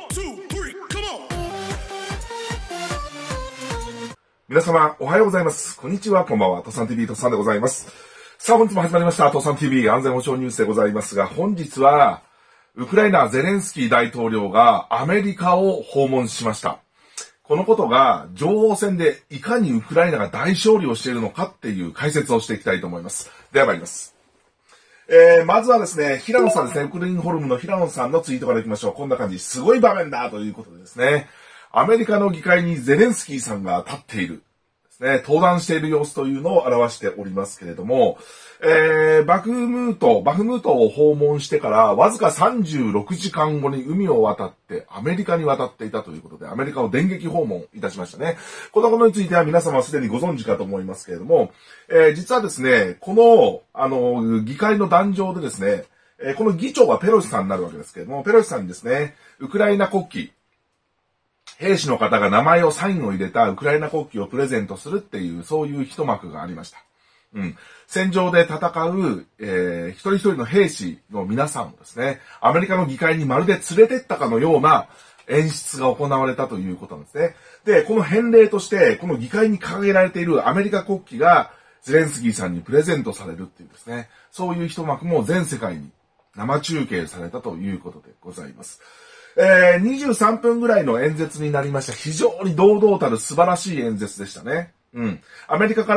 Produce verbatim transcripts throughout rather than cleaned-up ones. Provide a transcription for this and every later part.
皆様、おはようございます。こんにちは、こんばんは。トサン ティーブイ トサンでございます。さあ、本日も始まりました、トサン ティーブイ 安全保障ニュースでございますが、本日は、ウクライナゼレンスキー大統領がアメリカを訪問しました。このことが、情報戦でいかにウクライナが大勝利をしているのかっていう解説をしていきたいと思います。では参ります。えー、まずはですね、平野さんですね、ウクリンホルムの平野さんのツイートからいきましょう。こんな感じ、すごい場面だということでですね、アメリカの議会にゼレンスキーさんが立っている。ね、登壇している様子というのを表しておりますけれども、えー、バフムート、バフムートを訪問してからわずかさんじゅうろくじかんごに海を渡ってアメリカに渡っていたということで、アメリカを電撃訪問いたしましたね。このことについては皆様はすでにご存知かと思いますけれども、えー、実はですね、この、あの、議会の壇上でですね、えー、この議長はペロシさんになるわけですけれども、ペロシさんにですね、ウクライナ国旗、兵士の方が名前をサインを入れたウクライナ国旗をプレゼントするっていう、そういう一幕がありました。うん。戦場で戦う、えー、一人一人の兵士の皆さんをですね、アメリカの議会にまるで連れてったかのような演出が行われたということなんですね。で、この返礼として、この議会に掲げられているアメリカ国旗がゼレンスキーさんにプレゼントされるっていうですね、そういう一幕も全世界に生中継されたということでございます。えー、にじゅうさんぷんぐらいの演説になりました。非常に堂々たる素晴らしい演説でしたね。うん。アメリカから、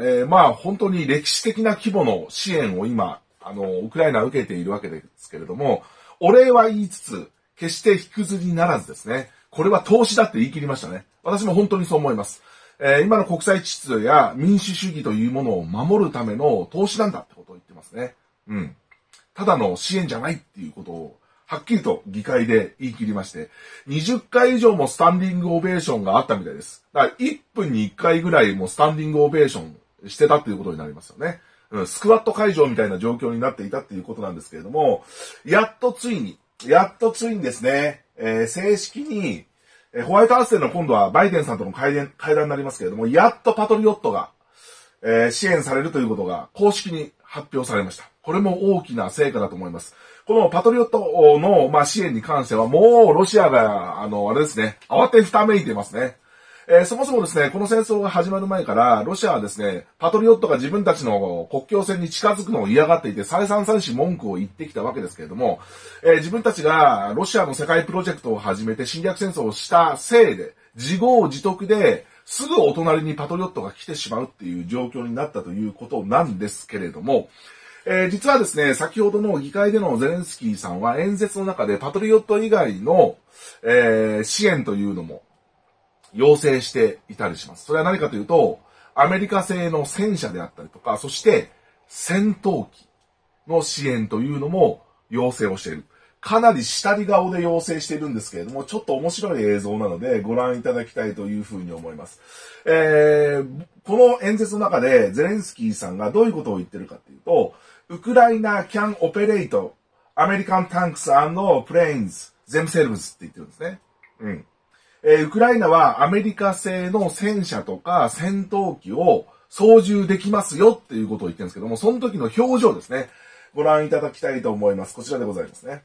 えー、まあ本当に歴史的な規模の支援を今、あの、ウクライナは受けているわけですけれども、お礼は言いつつ、決して引くずりならずですね。これは投資だって言い切りましたね。私も本当にそう思います。えー、今の国際秩序や民主主義というものを守るための投資なんだってことを言ってますね。うん。ただの支援じゃないっていうことを、はっきりと議会で言い切りまして、にじゅっかい以上もスタンディングオベーションがあったみたいです。だからいっぷんにいっかいぐらいもスタンディングオベーションしてたっていうことになりますよね。うん、スクワット会場みたいな状況になっていたっていうことなんですけれども、やっとついに、やっとついにですね、えー、正式に、えー、ホワイトハウスでの今度はバイデンさんとの会談、会談になりますけれども、やっとパトリオットが、えー、支援されるということが公式に発表されました。これも大きな成果だと思います。このパトリオットの、まあ、支援に関してはもうロシアが、あの、あれですね、慌てふためいていますね。えー、そもそもですね、この戦争が始まる前から、ロシアはですね、パトリオットが自分たちの国境線に近づくのを嫌がっていて、再三再四文句を言ってきたわけですけれども、えー、自分たちがロシアの世界プロジェクトを始めて侵略戦争をしたせいで、自業自得で、すぐお隣にパトリオットが来てしまうっていう状況になったということなんですけれども、えー、実はですね、先ほどの議会でのゼレンスキーさんは演説の中でパトリオット以外の、えー、支援というのも要請していたりします。それは何かというと、アメリカ製の戦車であったりとか、そして戦闘機の支援というのも要請をしている。かなり下り顔で要請しているんですけれども、ちょっと面白い映像なのでご覧いただきたいというふうに思います。えー、この演説の中でゼレンスキーさんがどういうことを言ってるかというと、ウクライナ can operate American tanks and planes themselves って言ってるんですね。うん。えー、ウクライナはアメリカ製の戦車とか戦闘機を操縦できますよっていうことを言ってるんですけども、その時の表情ですね。ご覧いただきたいと思います。こちらでございますね。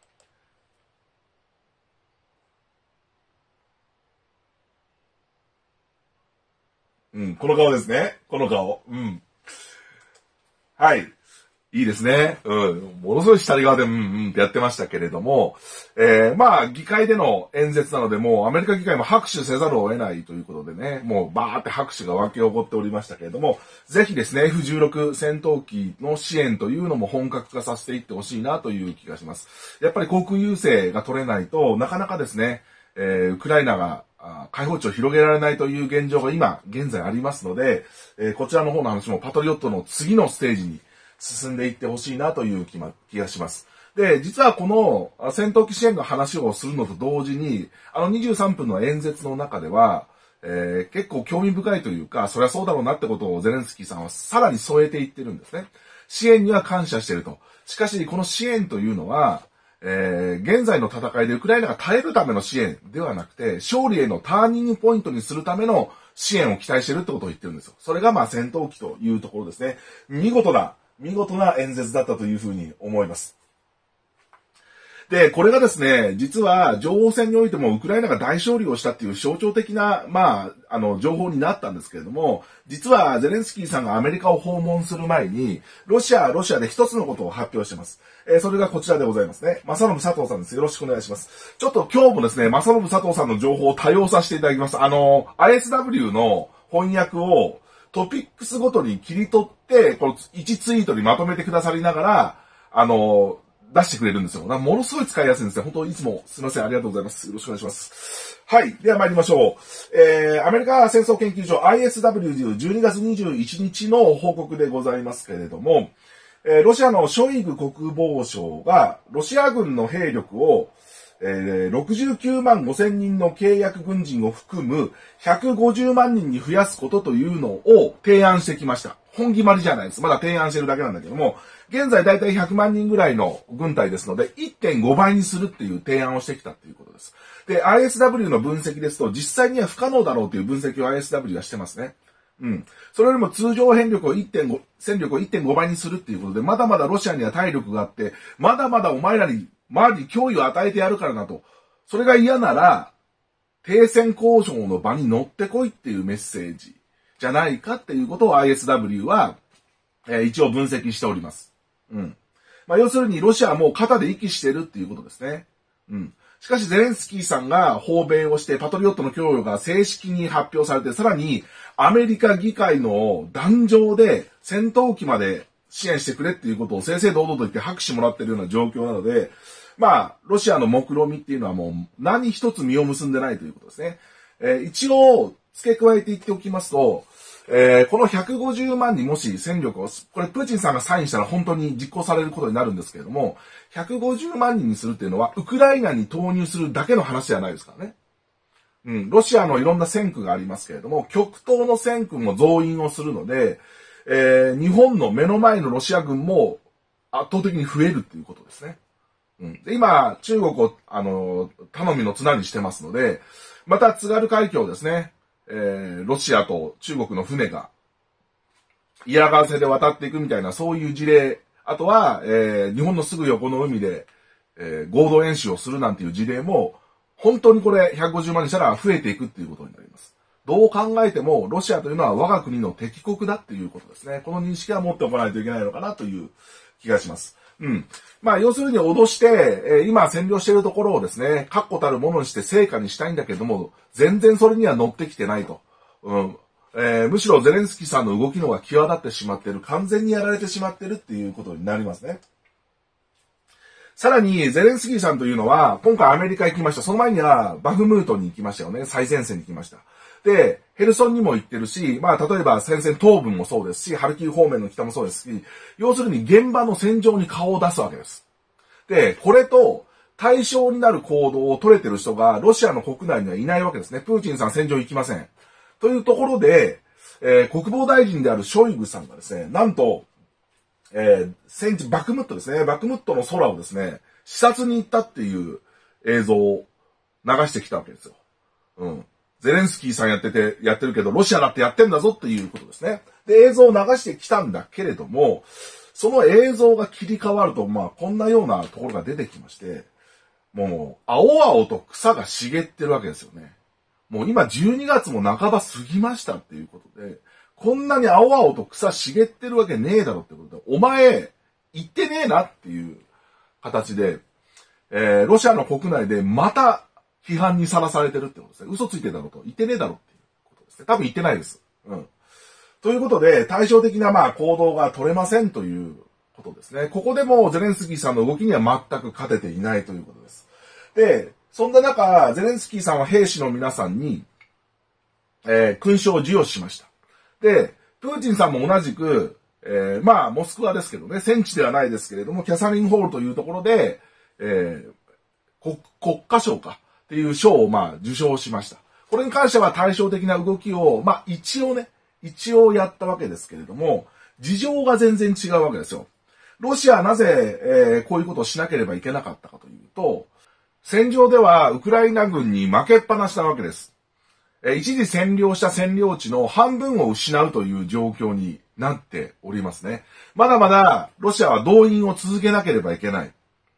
うん、この顔ですね。この顔。うん。はい。いいですね。うん。ものすごい下り側でうんうんってやってましたけれども、えー、まあ、議会での演説なので、もうアメリカ議会も拍手せざるを得ないということでね、もうバーって拍手が沸き起こっておりましたけれども、ぜひですね、エフじゅうろく 戦闘機の支援というのも本格化させていってほしいなという気がします。やっぱり航空優勢が取れないとなかなかですね、えー、ウクライナが解放地を広げられないという現状が今現在ありますので、えー、こちらの方の話もパトリオットの次のステージに進んでいってほしいなという気がします。で、実はこの戦闘機支援の話をするのと同時に、あのにじゅうさんぷんの演説の中では、えー、結構興味深いというか、そりゃそうだろうなってことをゼレンスキーさんはさらに添えていってるんですね。支援には感謝していると。しかし、この支援というのは、えー、現在の戦いでウクライナが耐えるための支援ではなくて、勝利へのターニングポイントにするための支援を期待しているってことを言ってるんですよ。それがまあ戦闘機というところですね。見事な、見事な演説だったというふうに思います。 で、これがですね、実は情報戦においてもウクライナが大勝利をしたっていう象徴的な、まあ、あの、情報になったんですけれども、実はゼレンスキーさんがアメリカを訪問する前に、ロシア、ロシアで一つのことを発表しています。えー、それがこちらでございますね。正信佐藤さんです。よろしくお願いします。ちょっと今日もですね、正信佐藤さんの情報を多用させていただきます。あの、アイエスダブリュー の翻訳をトピックスごとに切り取って、このいちツイートにまとめてくださりながら、あの、出してくれるんですよ。ものすごい使いやすいんですね。本当いつもすいません。ありがとうございます。よろしくお願いします。はい。では参りましょう。えー、アメリカ戦争研究所 アイエスダブリューじゅうにがつにじゅういちにちの報告でございますけれども、えー、ロシアのショイグ国防相がロシア軍の兵力を、えー、ろくじゅうきゅうまんごせんにんの契約軍人を含むひゃくごじゅうまんにんに増やすことというのを提案してきました。本決まりじゃないです。まだ提案してるだけなんだけども、現在だいたいひゃくまんにんぐらいの軍隊ですので、いってんごばいにするっていう提案をしてきたっていうことです。で、アイエスダブリュー の分析ですと、実際には不可能だろうという分析を アイエスダブリュー はしてますね。うん。それよりも通常兵力を いってんご、戦力を いってんごばいにするっていうことで、まだまだロシアには体力があって、まだまだお前らに周りに脅威を与えてやるからなと。それが嫌なら、停戦交渉の場に乗ってこいっていうメッセージじゃないかっていうことを アイエスダブリュー は、えー、一応分析しております。うん。まあ、要するにロシアはもう肩で息してるっていうことですね。うん。しかしゼレンスキーさんが訪米をしてパトリオットの供与が正式に発表されて、さらにアメリカ議会の壇上で戦闘機まで支援してくれっていうことを正々堂々と言って拍手もらってるような状況なので、まあ、ロシアの目論見みっていうのはもう何一つ実を結んでないということですね。えー、一応付け加えて言っておきますと、えー、このひゃくごじゅうまんにもし戦力を、これプーチンさんがサインしたら本当に実行されることになるんですけれども、ひゃくごじゅうまんにんにするっていうのは、ウクライナに投入するだけの話じゃないですからね。うん、ロシアのいろんな戦区がありますけれども、極東の戦区も増員をするので、えー、日本の目の前のロシア軍も圧倒的に増えるっていうことですね。うん、で今、中国を、あの、頼みの綱にしてますので、また津軽海峡ですね。えー、ロシアと中国の船が嫌がらせで渡っていくみたいなそういう事例、あとは、えー、日本のすぐ横の海で、えー、合同演習をするなんていう事例も本当にこれひゃくごじゅうまんにしたら増えていくっていうことになります。どう考えてもロシアというのは我が国の敵国だっていうことですね。この認識は持っておかないといけないのかなという気がします。うん。まあ、要するに脅して、えー、今占領しているところをですね、確固たるものにして成果にしたいんだけども、全然それには乗ってきてないと。うん。えー、むしろゼレンスキーさんの動きの方が際立ってしまっている。完全にやられてしまっているっていうことになりますね。さらに、ゼレンスキーさんというのは、今回アメリカ行きました。その前には、バフムートに行きましたよね。最前線に行きました。で、ヘルソンにも行ってるし、まあ、例えば戦線東部もそうですし、ハルキウ方面の北もそうですし、要するに現場の戦場に顔を出すわけです。で、これと対象になる行動を取れてる人がロシアの国内にはいないわけですね。プーチンさん戦場行きません。というところで、えー、国防大臣であるショイグさんがですね、なんと、えー、戦地、バクムットですね、バクムットの空をですね、視察に行ったっていう映像を流してきたわけですよ。うん。ゼレンスキーさんやってて、やってるけど、ロシアだってやってんだぞっていうことですね。で、映像を流してきたんだけれども、その映像が切り替わると、まあ、こんなようなところが出てきまして、もう、青々と草が茂ってるわけですよね。もう今じゅうにがつも半ば過ぎましたっていうことで、こんなに青々と草茂ってるわけねえだろってことで、お前、言ってねえなっていう形で、えー、ロシアの国内でまた批判にさらされてるってことですね。嘘ついてたろと。言ってねえだろっていうことですね。多分言ってないです。うん。ということで、対照的なまあ行動が取れませんということですね。ここでもゼレンスキーさんの動きには全く勝てていないということです。で、そんな中、ゼレンスキーさんは兵士の皆さんに、えー、勲章を授与しました。で、プーチンさんも同じく、えー、まあ、モスクワですけどね、戦地ではないですけれども、キャサリンホールというところで、えー、国、国家賞かっていう賞をまあ受賞しました。これに関しては対照的な動きを、まあ一応ね、一応やったわけですけれども、事情が全然違うわけですよ。ロシアはなぜ、えー、こういうことをしなければいけなかったかというと、戦場ではウクライナ軍に負けっぱなしなわけです。えー、一時占領した占領地の半分を失うという状況になっておりますね。まだまだロシアは動員を続けなければいけない。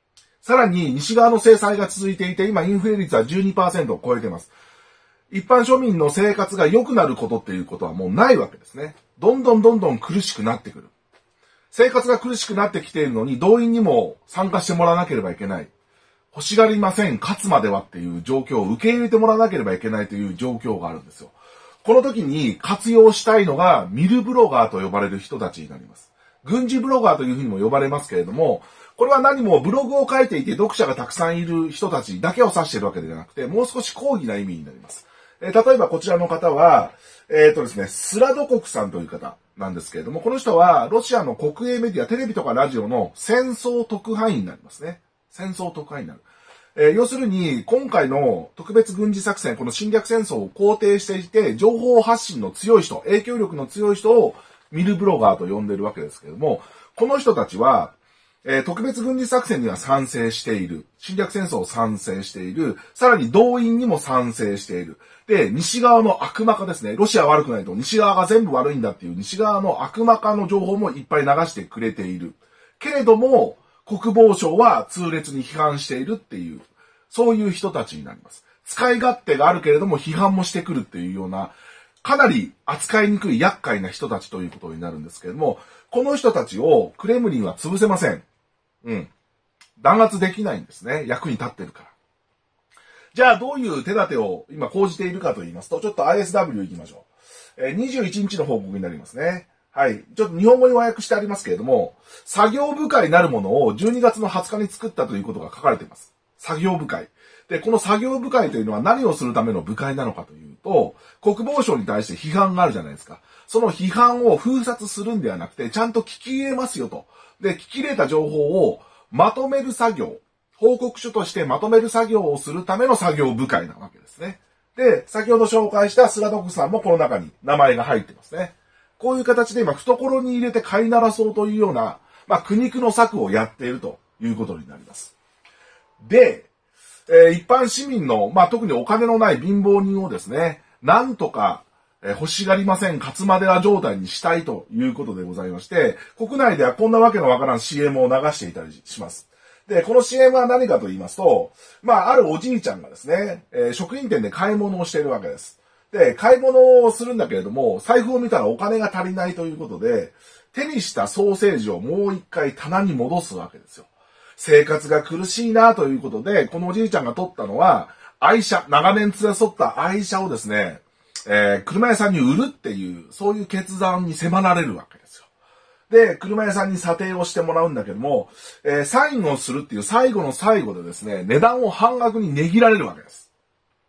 さらに西側の制裁が続いていて、今インフレ率は じゅうにパーセント を超えています。一般庶民の生活が良くなることっていうことはもうないわけですね。どんどんどんどん苦しくなってくる。生活が苦しくなってきているのに動員にも参加してもらわなければいけない。欲しがりません、勝つまではっていう状況を受け入れてもらわなければいけないという状況があるんですよ。この時に活用したいのがミルブロガーと呼ばれる人たちになります。軍事ブロガーというふうにも呼ばれますけれども、これは何もブログを書いていて読者がたくさんいる人たちだけを指しているわけではなくて、もう少し広義な意味になります。えー、例えばこちらの方は、えっとですね、スラドコクさんという方なんですけれども、この人はロシアの国営メディア、テレビとかラジオの戦争特派員になりますね。戦争特派員になる。えー、要するに、今回の特別軍事作戦、この侵略戦争を肯定していて、情報発信の強い人、影響力の強い人をミルブロガーと呼んでいるわけですけれども、この人たちは、えー、特別軍事作戦には賛成している。侵略戦争を賛成している。さらに動員にも賛成している。で、西側の悪魔化ですね。ロシアは悪くないと、西側が全部悪いんだっていう西側の悪魔化の情報もいっぱい流してくれている。けれども、国防省は痛烈に批判しているっていう、そういう人たちになります。使い勝手があるけれども批判もしてくるっていうような、かなり扱いにくい厄介な人たちということになるんですけれども、この人たちをクレムリンは潰せません。うん。弾圧できないんですね。役に立ってるから。じゃあどういう手立てを今講じているかと言いますと、ちょっと アイエスダブリュー 行きましょう。えー、にじゅういちにちの報告になりますね。はい。ちょっと日本語に和訳してありますけれども、作業部会なるものをじゅうにがつのはつかに作ったということが書かれています。作業部会。で、この作業部会というのは何をするための部会なのかというと、国防省に対して批判があるじゃないですか。その批判を封殺するんではなくて、ちゃんと聞き入れますよと。で、聞き入れた情報をまとめる作業、報告書としてまとめる作業をするための作業部会なわけですね。で、先ほど紹介したスラドクさんもこの中に名前が入ってますね。こういう形で今懐に入れて飼いならそうというような、まあ苦肉の策をやっているということになります。で、えー、一般市民の、まあ特にお金のない貧乏人をですね、なんとか、えー、欲しがりません、勝つまでは状態にしたいということでございまして、国内ではこんなわけのわからん シーエム を流していたりします。で、この シーエム は何かと言いますと、まあ、あるおじいちゃんがですね、えー、食品店で買い物をしているわけです。で、買い物をするんだけれども、財布を見たらお金が足りないということで、手にしたソーセージをもう一回棚に戻すわけですよ。生活が苦しいなということで、このおじいちゃんが取ったのは、愛車、長年連れ添った愛車をですね、えー、車屋さんに売るっていう、そういう決断に迫られるわけですよ。で、車屋さんに査定をしてもらうんだけども、えー、サインをするっていう最後の最後でですね、値段を半額に値切られるわけです。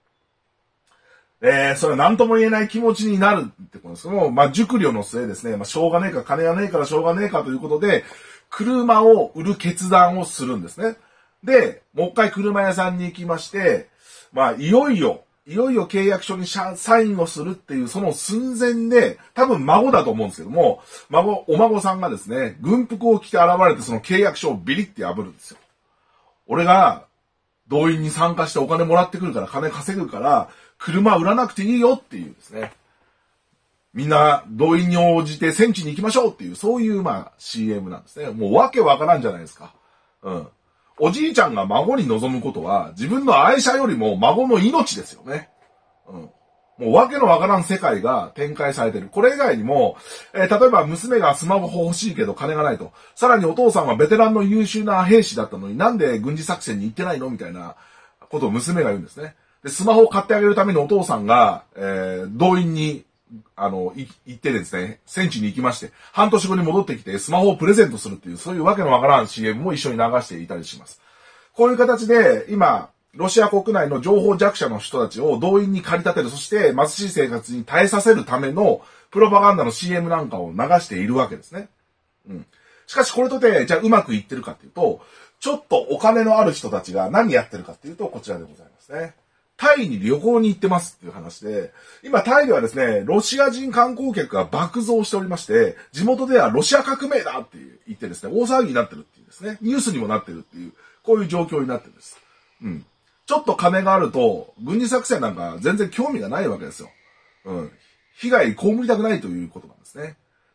えー、それは何とも言えない気持ちになるってことですけども、まあ、熟慮の末ですね、まあ、しょうがねえか、金がねえからしょうがねえかということで、車を売る決断をするんですね。で、もう一回車屋さんに行きまして、まあ、いよいよ、いよいよ契約書にサインをするっていうその寸前で、多分孫だと思うんですけども、孫、お孫さんがですね、軍服を着て現れてその契約書をビリって破るんですよ。俺が動員に参加してお金もらってくるから、金稼ぐから、車売らなくていいよっていうですね。みんな動員に応じて戦地に行きましょうっていう、そういうまあ シーエム なんですね。もうわけわからんじゃないですか。うん。おじいちゃんが孫に望むことは、自分の愛車よりも孫の命ですよね。うん。もうわけのわからん世界が展開されている。これ以外にも、えー、例えば娘がスマホ欲しいけど金がないと。さらにお父さんはベテランの優秀な兵士だったのになんで軍事作戦に行ってないのみたいなことを娘が言うんですね。で、スマホを買ってあげるためにお父さんが、えー、動員に、あの、い、行ってですね、戦地に行きまして、半年後に戻ってきてスマホをプレゼントするっていう、そういうわけのわからん シーエム も一緒に流していたりします。こういう形で、今、ロシア国内の情報弱者の人たちを動員に駆り立てる、そして貧しい生活に耐えさせるためのプロパガンダの シーエム なんかを流しているわけですね。うん。しかしこれとて、じゃあうまくいってるかっていうと、ちょっとお金のある人たちが何やってるかっていうと、こちらでございますね。タイに旅行に行ってますっていう話で、今タイではですね、ロシア人観光客が爆増しておりまして、地元ではロシア革命だって言ってですね、大騒ぎになってるっていうですね、ニュースにもなってるっていう、こういう状況になってるんです。うん。ちょっと金があると、軍事作戦なんか全然興味がないわけですよ。うん。被害被りたくないということなんですね。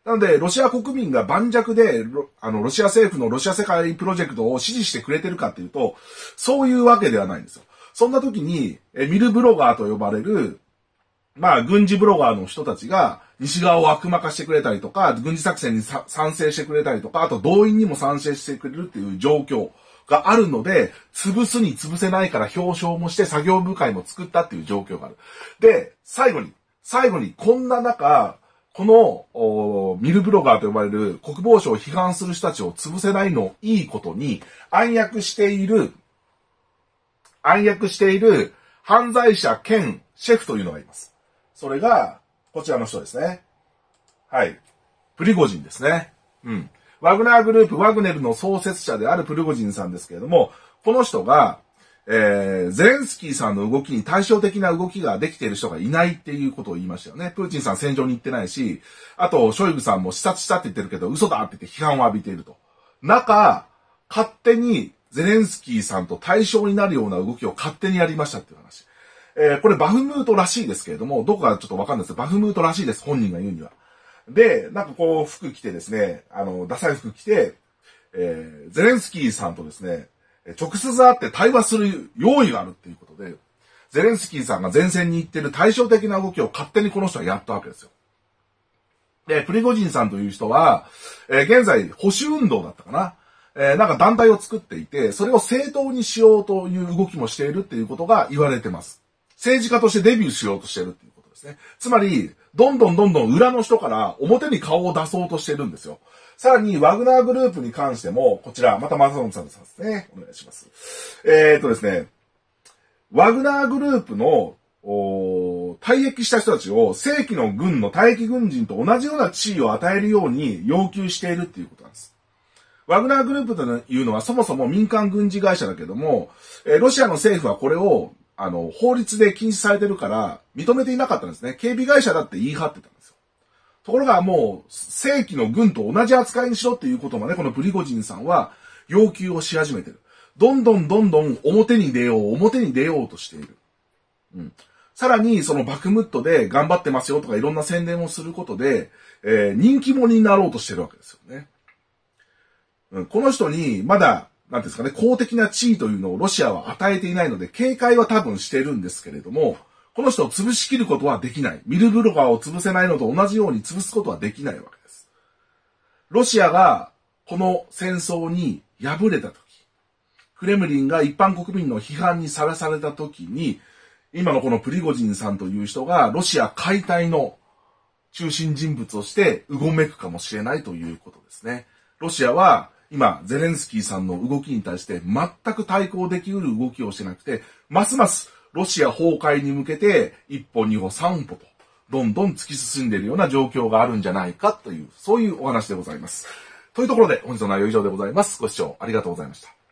なので、ロシア国民が盤石で、あの、ロシア政府のロシア世界プロジェクトを支持してくれてるかっていうと、そういうわけではないんですよ。そんな時に、えミルブロガーと呼ばれる、まあ、軍事ブロガーの人たちが、西側を悪魔化してくれたりとか、軍事作戦に賛成してくれたりとか、あと動員にも賛成してくれるっていう状況があるので、潰すに潰せないから表彰もして作業部会も作ったっていう状況がある。で、最後に、最後に、こんな中、この、ミルブロガーと呼ばれる国防省を批判する人たちを潰せないのをいいことに暗躍している、暗躍している犯罪者兼シェフというのがいます。それが、こちらの人ですね。はい。プリゴジンですね。うん。ワグナーグループ、ワグネルの創設者であるプリゴジンさんですけれども、この人が、えー、ゼレンスキーさんの動きに対照的な動きができている人がいないっていうことを言いましたよね。プーチンさん戦場に行ってないし、あと、ショイグさんも視察したって言ってるけど、嘘だって言って批判を浴びていると。中、勝手にゼレンスキーさんと対象になるような動きを勝手にやりましたっていう話。えー、これバフムートらしいですけれども、どこかちょっとわかんないですけど、バフムートらしいです、本人が言うには。で、なんかこう、服着てですね、あの、ダサい服着て、えー、ゼレンスキーさんとですね、直接会って対話する用意があるっていうことで、ゼレンスキーさんが前線に行っている対照的な動きを勝手にこの人はやったわけですよ。で、プリゴジンさんという人は、えー、現在保守運動だったかな。えー、なんか団体を作っていて、それを正当にしようという動きもしているっていうことが言われてます。政治家としてデビューしようとしているっていうことですね。つまり、どんどんどんどん裏の人から表に顔を出そうとしているんですよ。さらに、ワグナーグループに関しても、こちら、また松本さんですね。お願いします。えーっとですね、ワグナーグループの、退役した人たちを正規の軍の退役軍人と同じような地位を与えるように要求しているっていうことなんです。ワグナーグループというのはそもそも民間軍事会社だけども、ロシアの政府はこれを、あの、法律で禁止されてるから認めていなかったんですね。警備会社だって言い張ってたんですよ。ところがもう、正規の軍と同じ扱いにしろっていうことまで、このプリゴジンさんは要求をし始めてる。どんどんどんどん表に出よう、表に出ようとしている。うん。さらに、そのバクムットで頑張ってますよとかいろんな宣伝をすることで、えー、人気者になろうとしてるわけですよね。うん。この人に、まだ、なんですかね、公的な地位というのをロシアは与えていないので、警戒は多分してるんですけれども、この人を潰しきることはできない。ミルブロガーを潰せないのと同じように潰すことはできないわけです。ロシアがこの戦争に敗れたとき、クレムリンが一般国民の批判にさらされたときに、今のこのプリゴジンさんという人がロシア解体の中心人物としてうごめくかもしれないということですね。ロシアは今、ゼレンスキーさんの動きに対して全く対抗できうる動きをしてなくて、ますますロシア崩壊に向けて一歩二歩三歩とどんどん突き進んでいるような状況があるんじゃないかという、そういうお話でございます。というところで本日の内容は以上でございます。ご視聴ありがとうございました。